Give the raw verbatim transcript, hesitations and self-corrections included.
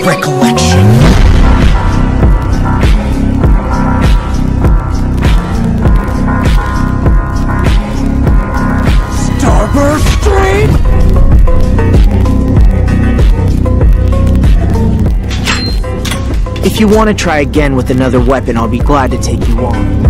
recollection. Starburst Stream? If you want to try again with another weapon, I'll be glad to take you on.